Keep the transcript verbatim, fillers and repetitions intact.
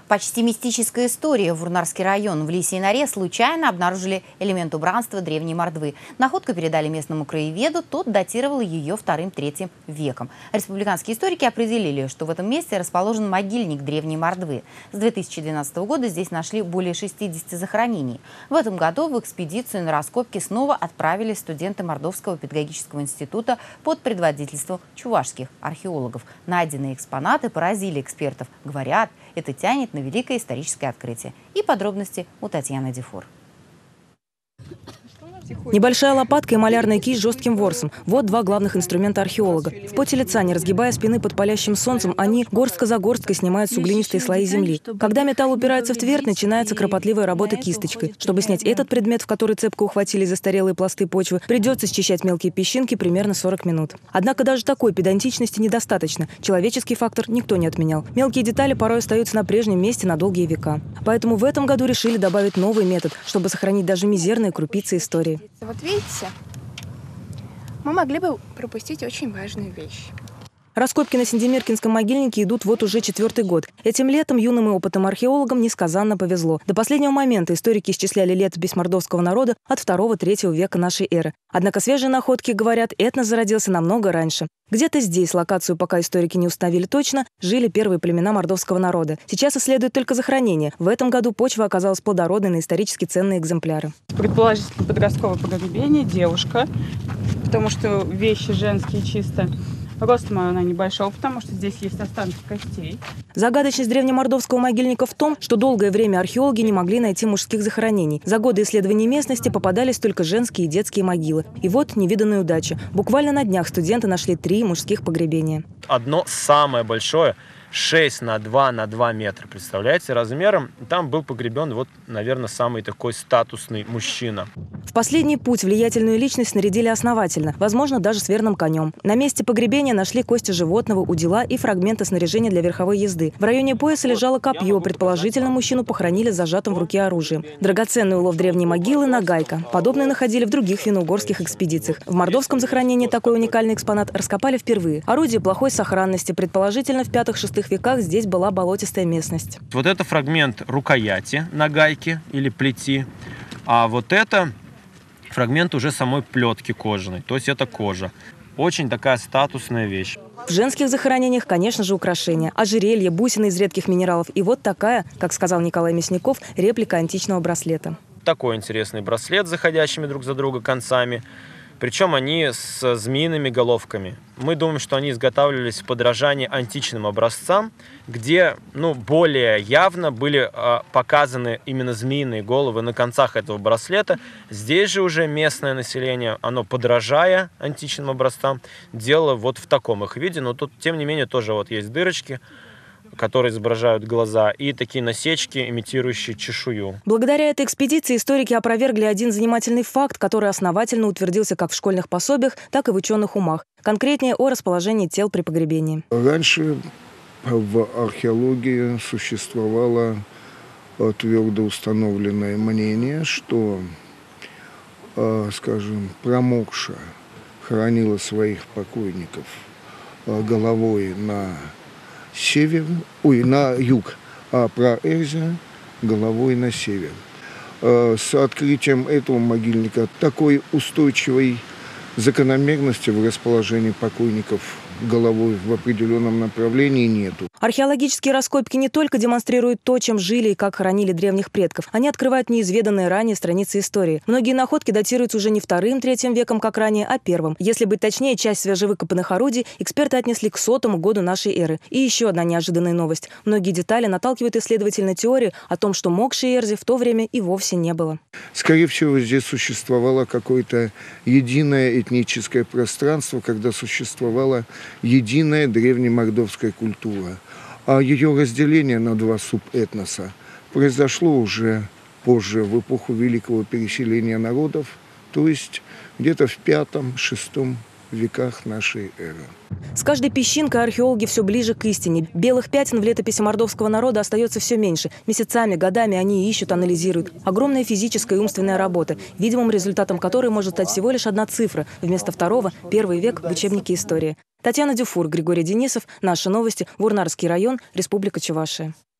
Почти мистическая история. В Урнарский район в Лисьей норе случайно обнаружили элемент убранства древней мордвы. Находку передали местному краеведу, тот датировал ее вторым-третьим веком. Республиканские историки определили, что в этом месте расположен могильник древней мордвы. С две тысячи двенадцатого года здесь нашли более шестидесяти захоронений. В этом году в экспедицию на раскопки снова отправились студенты Мордовского педагогического института под предводительством чувашских археологов. Найденные экспонаты поразили экспертов. Говорят, это тянет на великое историческое открытие. И подробности у Татьяны Дюфур. Небольшая лопатка и малярная кисть с жестким ворсом – вот два главных инструмента археолога. В поте лица, не разгибая спины под палящим солнцем, они горстка за горсткой снимают суглинистые слои земли. Когда металл упирается в твердь, начинается кропотливая работа кисточкой. Чтобы снять этот предмет, в который цепко ухватили застарелые пласты почвы, придется счищать мелкие песчинки примерно сорок минут. Однако даже такой педантичности недостаточно. Человеческий фактор никто не отменял. Мелкие детали порой остаются на прежнем месте на долгие века. Поэтому в этом году решили добавить новый метод, чтобы сохранить даже мизерные крупицы истории. Вот видите, мы могли бы пропустить очень важную вещь. Раскопки на Синдемиркинском могильнике идут вот уже четвертый год. Этим летом юным и опытным археологам несказанно повезло. До последнего момента историки исчисляли летопись мордовского народа от второго-третьего века нашей эры. Однако свежие находки говорят, этнос зародился намного раньше. Где-то здесь, локацию пока историки не установили точно, жили первые племена мордовского народа. Сейчас исследуют только захоронения. В этом году почва оказалась плодородной на исторически ценные экземпляры. Предположительно подростковое погребение, девушка, потому что вещи женские чисто. Ростом она небольшого, потому что здесь есть останки костей. Загадочность древнемордовского могильника в том, что долгое время археологи не могли найти мужских захоронений. За годы исследований местности попадались только женские и детские могилы. И вот невиданная удача. Буквально на днях студенты нашли три мужских погребения. Одно самое большое – шесть на два на два метра, представляете, размером. Там был погребен, вот, наверное, самый такой статусный мужчина. В последний путь влиятельную личность снарядили основательно, возможно, даже с верным конем. На месте погребения нашли кости животного, удила и фрагменты снаряжения для верховой езды. В районе пояса лежало копье, предположительно, мужчину похоронили с зажатым в руке оружием. Драгоценный улов древней могилы – нагайка. Подобные находили в других финно-угорских экспедициях. В мордовском захоронении такой уникальный экспонат раскопали впервые. Орудие плохой сохранности, предположительно, в пятых-шестых веках здесь была болотистая местность. Вот это фрагмент рукояти нагайки или плети, а вот это фрагмент уже самой плетки кожаной, то есть это кожа. Очень такая статусная вещь. В женских захоронениях, конечно же, украшения. Ожерелья, бусины из редких минералов. И вот такая, как сказал Николай Мясников, реплика античного браслета. Такой интересный браслет с заходящими друг за друга концами. Причем они с змеиными головками. Мы думаем, что они изготавливались в подражании античным образцам, где ну, более явно были э, показаны именно змеиные головы на концах этого браслета. Здесь же уже местное население, оно, подражая античным образцам, делало вот в таком их виде. Но тут, тем не менее, тоже вот есть дырочки, которые изображают глаза, и такие насечки, имитирующие чешую. Благодаря этой экспедиции историки опровергли один занимательный факт, который основательно утвердился как в школьных пособиях, так и в ученых умах. Конкретнее о расположении тел при погребении. Раньше в археологии существовало твердо установленное мнение, что, скажем, промокша хоронила своих покойников головой на север, ой, на юг, а Праэрзя головой на север. С открытием этого могильника такой устойчивой закономерности в расположении покойников головой в определенном направлении нету. Археологические раскопки не только демонстрируют то, чем жили и как хоронили древних предков. Они открывают неизведанные ранее страницы истории. Многие находки датируются уже не вторым-третьим веком, как ранее, а первым. Если быть точнее, часть свежевыкопанных орудий эксперты отнесли к сотому году нашей эры. И еще одна неожиданная новость. Многие детали наталкивают исследователей на теорию о том, что Мокши-Эрзи в то время и вовсе не было. Скорее всего, здесь существовало какое-то единое этническое пространство, когда существовала единая древнемордовская культура. А ее разделение на два субэтноса произошло уже позже, в эпоху великого переселения народов, то есть где-то в пятом-шестом веках нашей эры. С каждой песчинкой археологи все ближе к истине. Белых пятен в летописи мордовского народа остается все меньше. Месяцами, годами они ищут, анализируют. Огромная физическая и умственная работа, видимым результатом которой может стать всего лишь одна цифра. Вместо второго – первый век в учебнике истории. Татьяна Дюфур, Григорий Денисов. Наши новости. Урнарский район. Республика Чувашия.